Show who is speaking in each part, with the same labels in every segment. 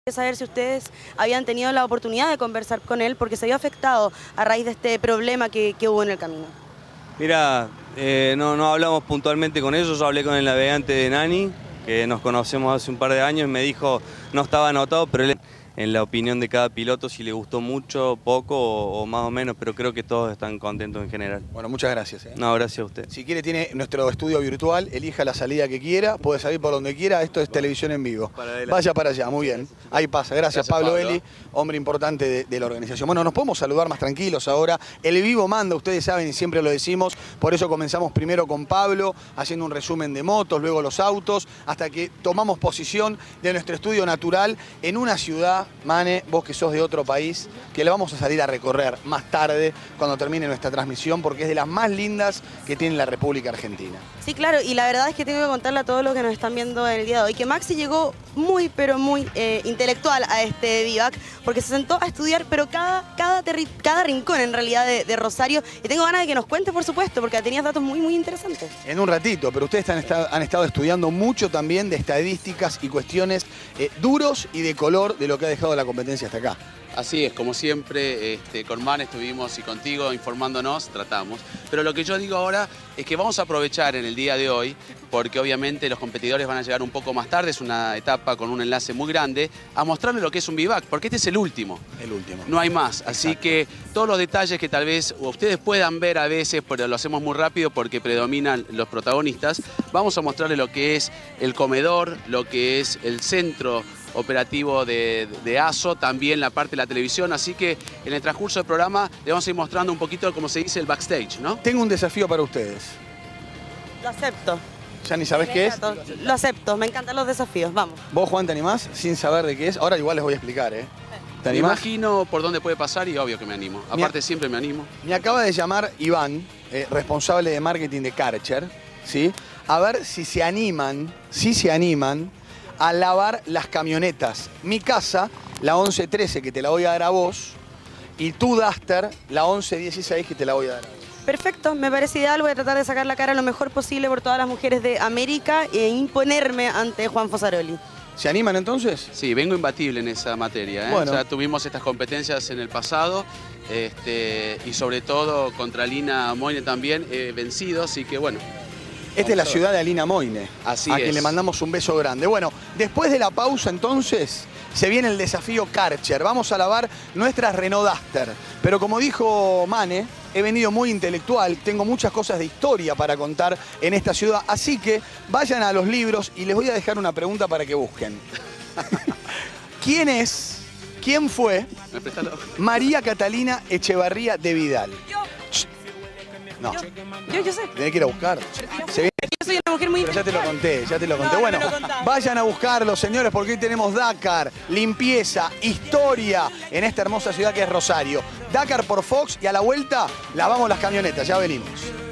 Speaker 1: Saber si ustedes habían tenido la oportunidad de conversar con él porque se vio afectado a raíz de este problema que hubo en el camino.
Speaker 2: Mira, no hablamos puntualmente con ellos, yo hablé con el navegante de Nani, que nos conocemos hace un par de años, y me dijo, no estaba anotado, pero él, en la opinión de cada piloto, si le gustó mucho, poco o más o menos, pero creo que todos están contentos en general.
Speaker 3: Bueno, muchas gracias.
Speaker 2: No, gracias a usted.
Speaker 3: Si quiere, tiene nuestro estudio virtual, elija la salida que quiera, puede salir por donde quiera, esto es televisión en vivo. Vaya para allá, muy bien. Ahí pasa, gracias Pablo Eli, hombre importante de la organización. Bueno, nos podemos saludar más tranquilos ahora. El vivo manda, ustedes saben y siempre lo decimos, por eso comenzamos primero con Pablo, haciendo un resumen de motos, luego los autos, hasta que tomamos posición de nuestro estudio natural en una ciudad, Mane, vos que sos de otro país, que le vamos a salir a recorrer más tarde, cuando termine nuestra transmisión, porque es de las más lindas que tiene la República Argentina.
Speaker 1: Sí, claro, y la verdad es que tengo que contarle a todos los que nos están viendo en el día de hoy que Maxi llegó muy, pero muy intelectual a este vivac, porque se sentó a estudiar, pero cada rincón en realidad de Rosario, y tengo ganas de que nos cuente, por supuesto, porque tenías datos muy, muy interesantes.
Speaker 3: En un ratito, pero ustedes han estado estudiando mucho también de estadísticas y cuestiones duros y de color de lo que ha dejado la competencia hasta acá.
Speaker 4: Así es, como siempre, con Man estuvimos y contigo informándonos, tratamos. Pero lo que yo digo ahora es que vamos a aprovechar en el día de hoy, porque obviamente los competidores van a llegar un poco más tarde, es una etapa con un enlace muy grande, a mostrarles lo que es un vivac, porque este es el último. El último. No hay más, así que todos los detalles que tal vez ustedes puedan ver a veces, pero lo hacemos muy rápido porque predominan los protagonistas, vamos a mostrarles lo que es el comedor, lo que es el centro operativo de ASO, también la parte de la televisión, así que en el transcurso del programa le vamos a ir mostrando un poquito, como se dice, el backstage, ¿no?
Speaker 3: Tengo un desafío para ustedes.
Speaker 1: Lo acepto.
Speaker 3: ¿Ya ni sabés qué es?
Speaker 1: Lo acepto, me encantan los desafíos, vamos.
Speaker 3: ¿Vos, Juan, te animás sin saber de qué es? Ahora igual les voy a explicar, ¿eh? ¿Te
Speaker 4: Me
Speaker 3: animás?
Speaker 4: imagino por dónde puede pasar y obvio que me animo. Aparte siempre me animo.
Speaker 3: Me acaba de llamar Iván, responsable de marketing de Karcher, ¿sí? A ver si se animan, a lavar las camionetas. Mi casa, la 1113, que te la voy a dar a vos, y tu Duster, la 1116, que te la voy a dar a vos.
Speaker 1: Perfecto, me parece ideal, voy a tratar de sacar la cara lo mejor posible por todas las mujeres de América e imponerme ante Juan Fosaroli.
Speaker 3: ¿Se animan entonces?
Speaker 4: Sí, vengo imbatible en esa materia, ¿eh?
Speaker 3: Bueno.
Speaker 4: Ya tuvimos estas competencias en el pasado y sobre todo contra Lina Moine también vencido, así que bueno.
Speaker 3: Esta es la ciudad de Alina Moine,
Speaker 4: Así
Speaker 3: a
Speaker 4: es.
Speaker 3: quien le mandamos un beso grande. Bueno, después de la pausa entonces se viene el desafío Karcher. Vamos a lavar nuestras Renault Duster. Pero como dijo Mane, he venido muy intelectual, tengo muchas cosas de historia para contar en esta ciudad. Así que vayan a los libros y les voy a dejar una pregunta para que busquen. ¿Quién fue María Catalina Echevarría de Vidal? No.
Speaker 1: Yo sé.
Speaker 3: Tenés que ir a buscar. Se viene.
Speaker 1: Yo soy una mujer muy...
Speaker 3: Pero ya te lo conté.
Speaker 1: No,
Speaker 3: bueno,
Speaker 1: no me lo contaste.
Speaker 3: vayan a buscarlo, señores, porque hoy tenemos Dakar, limpieza, historia en esta hermosa ciudad que es Rosario. Dakar por Fox y a la vuelta lavamos las camionetas. Ya venimos.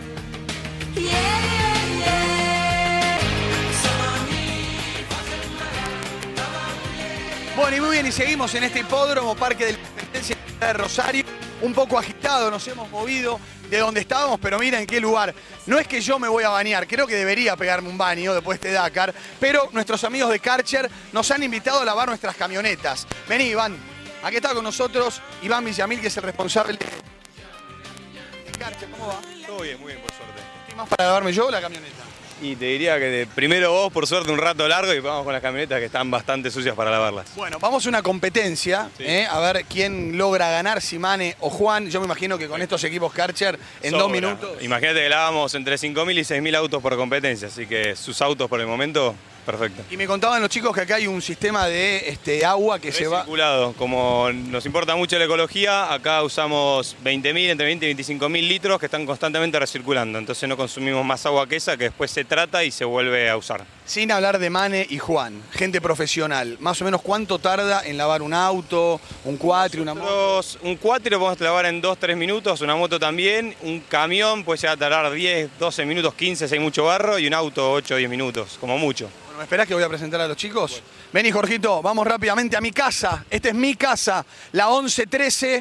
Speaker 3: Bueno, y muy bien, y seguimos en este hipódromo, Parque de la Independencia de Rosario. Un poco agitado, nos hemos movido de donde estábamos, pero mira en qué lugar. No es que yo me voy a bañar, creo que debería pegarme un baño después de este Dakar, pero nuestros amigos de Karcher nos han invitado a lavar nuestras camionetas. Vení, Iván. Aquí está con nosotros Iván Villamil, que es el responsable de Karcher. ¿Cómo va?
Speaker 5: Todo bien, muy bien, por suerte.
Speaker 3: ¿Qué más para lavarme yo o la camioneta?
Speaker 5: Y te diría que primero vos, por suerte, un rato largo y vamos con las camionetas que están bastante sucias para lavarlas.
Speaker 3: Bueno, vamos a una competencia,
Speaker 5: Sí.
Speaker 3: a ver quién logra ganar, si Mane o Juan. Yo me imagino que con estos equipos Karcher, en
Speaker 5: Sobra.
Speaker 3: 2 minutos...
Speaker 5: Imagínate que lavamos entre 5.000 y 6.000 autos por competencia, así que sus autos por el momento, perfecto.
Speaker 3: Y me contaban los chicos que acá hay un sistema de agua que se va...
Speaker 5: Recirculado. Como nos importa mucho la ecología, acá usamos 20.000, entre 20 y 25.000 litros que están constantemente recirculando. Entonces no consumimos más agua que esa, que después se trata y se vuelve a usar.
Speaker 3: Sin hablar de Mane y Juan, gente profesional, más o menos ¿cuánto tarda en lavar un auto, un cuatri, una moto?
Speaker 5: Un cuatri lo podemos lavar en 2-3 minutos, una moto también, un camión puede llegar a tardar 10, 12 minutos, 15 si hay mucho barro, y un auto 8 o 10 minutos, como mucho.
Speaker 3: Bueno, ¿me esperás que voy a presentar a los chicos? Bueno. Vení, Jorgito, vamos rápidamente a mi casa. Esta es mi casa, la 1113.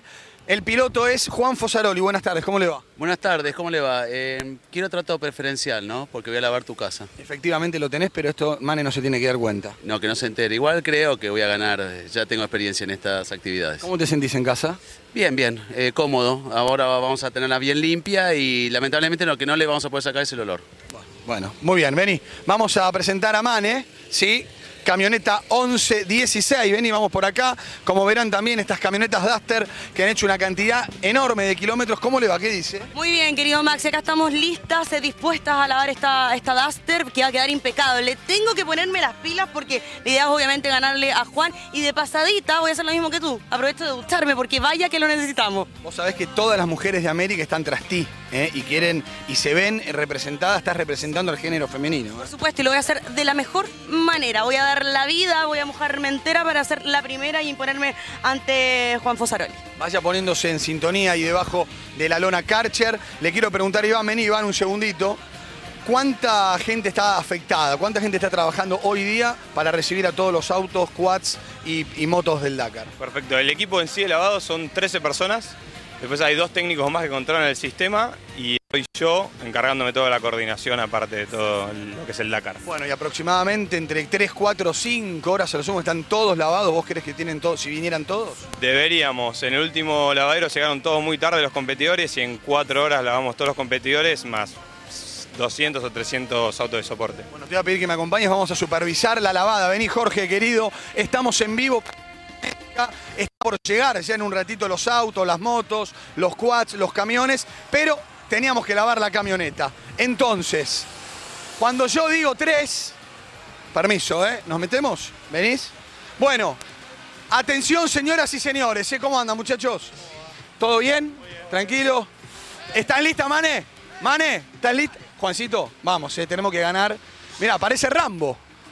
Speaker 3: El piloto es Juan Fosaroli. Buenas tardes, ¿cómo le va?
Speaker 4: Buenas tardes, ¿cómo le va? Quiero trato preferencial, ¿no? Porque voy a lavar tu casa.
Speaker 3: Efectivamente lo tenés, pero esto Mane no se tiene que dar cuenta.
Speaker 4: No, que no se entere. Igual creo que voy a ganar, ya tengo experiencia en estas actividades.
Speaker 3: ¿Cómo te sentís en casa?
Speaker 4: Bien, bien, cómodo. Ahora vamos a tenerla bien limpia y lamentablemente lo que no le vamos a poder sacar es el olor.
Speaker 3: Bueno, muy bien, vení. Vamos a presentar a Mane, ¿sí? Camioneta 1116, vení, vamos por acá. Como verán también estas camionetas Duster que han hecho una cantidad enorme de kilómetros. ¿Cómo le va? ¿Qué dice?
Speaker 1: Muy bien, querido Max, acá estamos listas, dispuestas a lavar esta Duster que va a quedar impecable. Tengo que ponerme las pilas porque la idea es obviamente ganarle a Juan y de pasadita voy a hacer lo mismo que tú. Aprovecho de ducharme porque vaya que lo necesitamos.
Speaker 3: Vos sabés que todas las mujeres de América están tras ti, y quieren y se ven representadas, estás representando al género femenino.
Speaker 1: Por supuesto, y lo voy a hacer de la mejor manera. Voy a dar la vida, voy a mojarme entera para ser la primera y imponerme ante Juan Fosaroli.
Speaker 3: Vaya poniéndose en sintonía y debajo de la lona Karcher. Le quiero preguntar a Iván, vení Iván un segundito. ¿Cuánta gente está afectada? ¿Cuánta gente está trabajando hoy día para recibir a todos los autos, quads y motos del Dakar?
Speaker 5: Perfecto, el equipo en sí de lavado son 13 personas. Después hay 2 técnicos más que controlan el sistema y soy yo encargándome toda la coordinación aparte de todo lo que es el Dakar.
Speaker 3: Bueno, y aproximadamente entre 3, 4, 5 horas a lo sumo están todos lavados. ¿Vos crees que tienen todos, si vinieran todos?
Speaker 5: Deberíamos. En el último lavadero llegaron todos muy tarde los competidores y en 4 horas lavamos todos los competidores más 200 o 300 autos de soporte.
Speaker 3: Bueno, te voy a pedir que me acompañes, vamos a supervisar la lavada. Vení Jorge, querido, estamos en vivo. Está por llegar ya en un ratito los autos, las motos, los quads, los camiones, pero teníamos que lavar la camioneta. Entonces, cuando yo digo 3, permiso, ¿nos metemos? ¿Venís? Bueno, atención señoras y señores, ¿cómo andan muchachos? ¿Todo bien? ¿Tranquilo? ¿Están listas, Mane? ¿Mane? ¿Están listas? Juancito, vamos, tenemos que ganar. Mirá, parece Rambo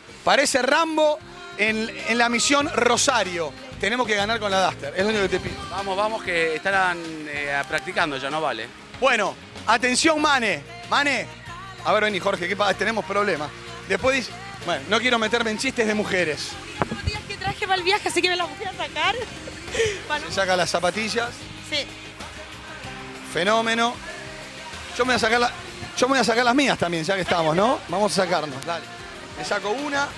Speaker 3: en la misión Rosario. Tenemos que ganar con la Duster, es lo único que te pido.
Speaker 4: Vamos, que estarán practicando ya, no vale.
Speaker 3: Bueno, atención Mane. Mane, a ver, vení Jorge, ¿qué pasa? Tenemos problemas. Después dice, bueno, no quiero meterme en chistes de mujeres.
Speaker 1: Los días que traje para el viaje, así que me las voy a sacar.
Speaker 3: Se saca las zapatillas.
Speaker 1: Sí.
Speaker 3: Fenómeno. Yo me voy a sacar las mías también, ya que estamos, ¿no? Vamos a sacarnos, dale. Me saco una.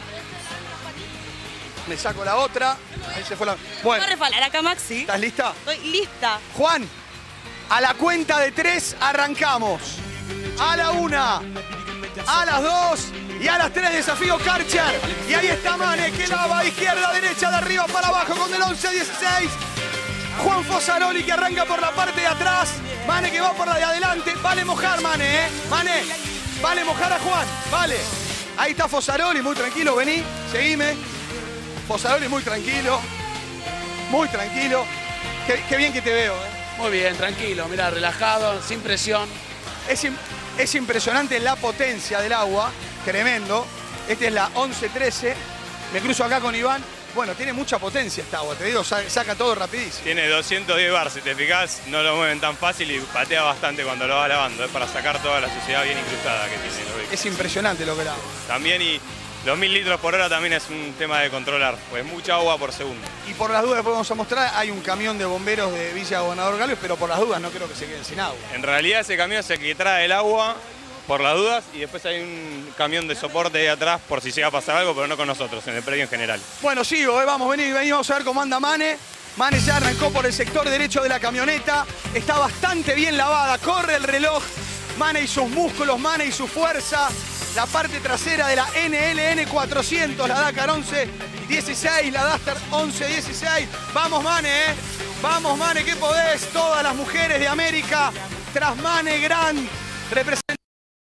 Speaker 3: Me saco la otra. Ahí se fue la... Bueno.
Speaker 1: ¿Voy a refalar acá, Maxi?
Speaker 3: ¿Estás lista?
Speaker 1: Estoy lista.
Speaker 3: Juan, a la cuenta de 3 arrancamos. A la 1, a las 2 y a las 3 desafío Karcher. Y ahí está Mane, que lava izquierda, derecha, de arriba para abajo con el 11-16. Juan Fosaroli que arranca por la parte de atrás. Mane que va por la de adelante. Vale mojar, Mane, Mane, vale mojar a Juan, vale. Ahí está Fosaroli, muy tranquilo, vení, seguime. Fosaroli muy tranquilo. Muy tranquilo. Qué bien que te veo,
Speaker 4: Muy bien, tranquilo, mirá, relajado, sin presión.
Speaker 3: Es impresionante la potencia del agua, tremendo. Esta es la 11-13. Me cruzo acá con Iván. Bueno, tiene mucha potencia esta agua, te digo, saca todo rapidísimo.
Speaker 5: Tiene 210 bar, si te fijás, no lo mueven tan fácil y patea bastante cuando lo vas lavando. Es para sacar toda la suciedad bien incrustada que tiene.
Speaker 3: Es impresionante lo que lava.
Speaker 5: También, y los 1000 litros por hora también es un tema de controlar, pues mucha agua por segundo.
Speaker 3: Y por las dudas, después vamos a mostrar, hay un camión de bomberos de Villa Gobernador Galvez, pero por las dudas no creo que se queden sin agua.
Speaker 5: En realidad ese camión es el que trae el agua por las dudas y después hay un camión de soporte ahí atrás por si llega a pasar algo, pero no con nosotros, en el predio en general.
Speaker 3: Bueno, sigo, vamos, vení, vamos a ver cómo anda Mane. Mane ya arrancó por el sector derecho de la camioneta, está bastante bien lavada, corre el reloj. Mane y sus músculos, Mane y su fuerza. La parte trasera de la NLN 400, la Dakar 11-16, la Duster 11-16. Vamos, Mane, Vamos, Mane, que podés. Todas las mujeres de América tras Mane Gran representando.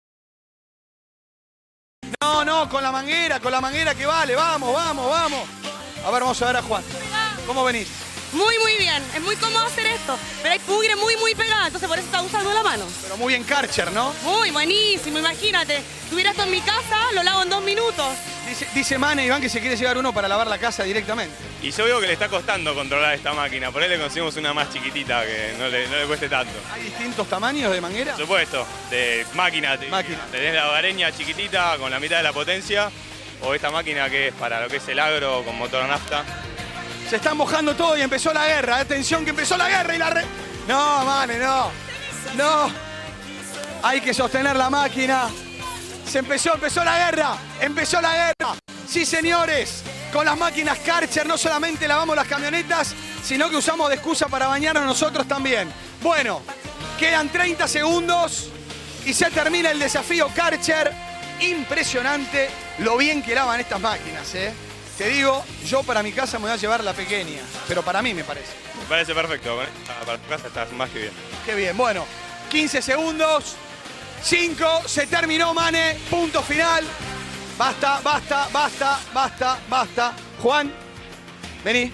Speaker 3: No, con la manguera que vale. Vamos. A ver, vamos a ver a Juan. ¿Cómo venís?
Speaker 1: Muy bien. Es muy cómodo hacer esto. Pero hay pugre muy pegada, entonces por eso está usando la mano.
Speaker 3: Pero muy bien Karcher, ¿no?
Speaker 1: Muy buenísimo, imagínate. Tuviera esto en mi casa, lo lavo en 2 minutos.
Speaker 3: Dice Mane, Iván, que se quiere llevar uno para lavar la casa directamente.
Speaker 5: Y yo veo que le está costando controlar esta máquina. Por ahí le conseguimos una más chiquitita que no le cueste tanto.
Speaker 3: ¿Hay distintos tamaños de manguera?
Speaker 5: Por supuesto, de máquina. Tenés la hogareña chiquitita con la mitad de la potencia. O esta máquina que es para lo que es el agro con motor nafta.
Speaker 3: Se están mojando todo y empezó la guerra. Atención que empezó la guerra y la... No, Mane, no. No. Hay que sostener la máquina. Empezó la guerra. Empezó la guerra. Sí, señores. Con las máquinas Karcher no solamente lavamos las camionetas, sino que usamos de excusa para bañarnos nosotros también. Bueno, quedan 30 segundos y se termina el desafío Karcher. Impresionante lo bien que lavan estas máquinas, ¿eh? Te digo, yo para mi casa me voy a llevar la pequeña, pero para mí me parece.
Speaker 5: Me parece perfecto, para tu casa estás más que bien.
Speaker 3: Qué bien, bueno, 15 segundos, 5, se terminó, Mane, punto final. Basta, basta, basta, basta, basta. Juan, vení.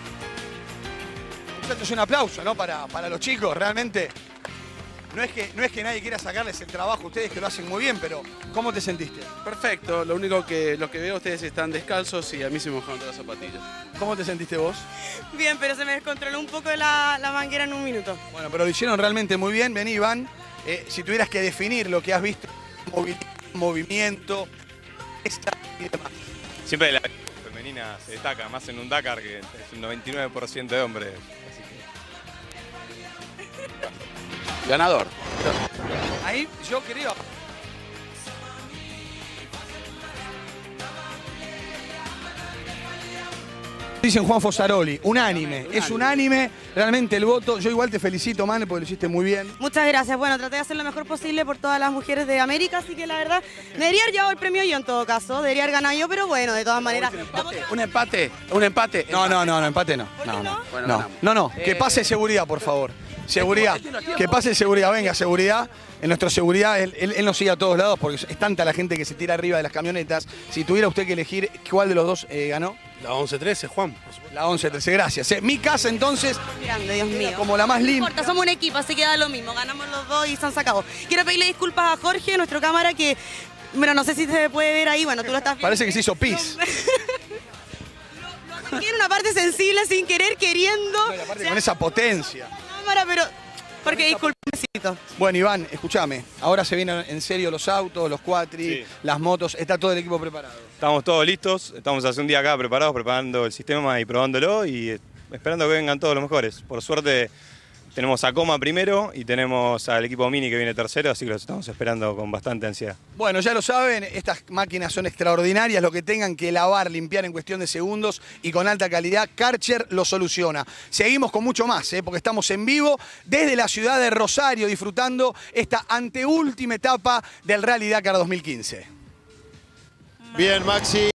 Speaker 3: Esto es un aplauso, ¿no? Para los chicos, realmente. No es que nadie quiera sacarles el trabajo a ustedes, que lo hacen muy bien, pero ¿cómo te sentiste?
Speaker 4: Perfecto, lo único que veo ustedes están descalzos y a mí se me mojaron todas las zapatillas.
Speaker 3: ¿Cómo te sentiste vos?
Speaker 1: Bien, pero se me descontroló un poco la manguera en un minuto.
Speaker 3: Bueno, pero lo hicieron realmente muy bien. Vení, Iván, si tuvieras que definir lo que has visto, movimiento, y demás.
Speaker 5: Siempre la femenina se destaca, más en un Dakar que es un 99% de hombres. Así que...
Speaker 4: Ganador.
Speaker 3: Ahí yo creo... Dicen Juan Fosaroli, unánime, es unánime, realmente el voto. Yo igual te felicito, Mane, porque lo hiciste muy bien.
Speaker 1: Muchas gracias. Bueno, traté de hacer lo mejor posible por todas las mujeres de América, así que la verdad, me debería haber llevado el premio yo en todo caso, debería haber ganado yo, pero bueno, de todas maneras.
Speaker 4: Un empate.
Speaker 3: No, empate no.
Speaker 1: ¿Por qué no?
Speaker 4: Bueno,
Speaker 3: No, que pase seguridad, por favor. Seguridad, que pase seguridad, venga, seguridad. En nuestra seguridad, él nos sigue a todos lados porque es tanta la gente que se tira arriba de las camionetas. Si tuviera usted que elegir, ¿cuál de los dos ganó?
Speaker 6: La 11-13, Juan.
Speaker 3: La 11-13, gracias. Mi casa, entonces,
Speaker 1: Grande, Dios mío.
Speaker 3: como la más
Speaker 1: No
Speaker 3: linda.
Speaker 1: importa, somos un equipo, así que da lo mismo. Ganamos los dos y se han sacado. Quiero pedirle disculpas a Jorge, nuestro cámara, que, bueno, no sé si se puede ver ahí, bueno, tú lo estás viendo.
Speaker 3: Parece que se hizo pis.
Speaker 1: Lo tiene una parte sensible sin querer, queriendo.
Speaker 3: Y aparte
Speaker 1: O sea,
Speaker 3: con esa potencia.
Speaker 1: cámara, pero... Porque disculpecito.
Speaker 3: Bueno, Iván, escúchame. Ahora se vienen en serio los autos, los cuatri,
Speaker 5: Sí.
Speaker 3: las motos. Está todo el equipo preparado.
Speaker 5: Estamos todos listos, estamos hace un día acá preparados, preparando el sistema y probándolo y esperando que vengan todos los mejores. Por suerte tenemos a Coma primero y tenemos al equipo Mini que viene tercero, así que los estamos esperando con bastante ansiedad.
Speaker 3: Bueno, ya lo saben, estas máquinas son extraordinarias, lo que tengan que lavar, limpiar en cuestión de segundos y con alta calidad, Karcher lo soluciona. Seguimos con mucho más, porque estamos en vivo desde la ciudad de Rosario disfrutando esta anteúltima etapa del Rally Dakar 2015.
Speaker 6: Bien, Maxi.